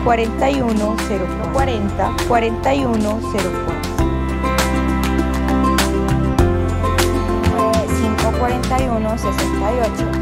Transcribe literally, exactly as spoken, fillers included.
cuarenta y uno cero cuarenta, cuarenta y uno cero cuatro. cinco cuarenta y uno sesenta y ocho.